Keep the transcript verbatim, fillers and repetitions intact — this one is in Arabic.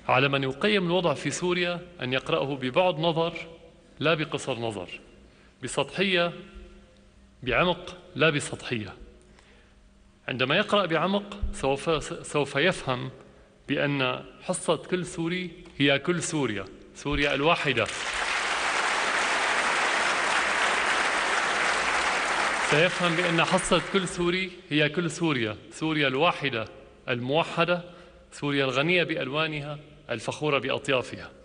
على من يقيم الوضع في سوريا أن يقرأه ببعد نظر لا بقصر نظر، بسطحية بعمق لا بسطحية. عندما يقرأ بعمق سوف, سوف يفهم بأن حصة كل سوري هي كل سوريا، سوريا الواحدة. سيفهم بأن حصة كل سوري هي كل سوريا، سوريا الواحدة الموحدة، سوريا الغنية بألوانها الفخورة بأطيافها.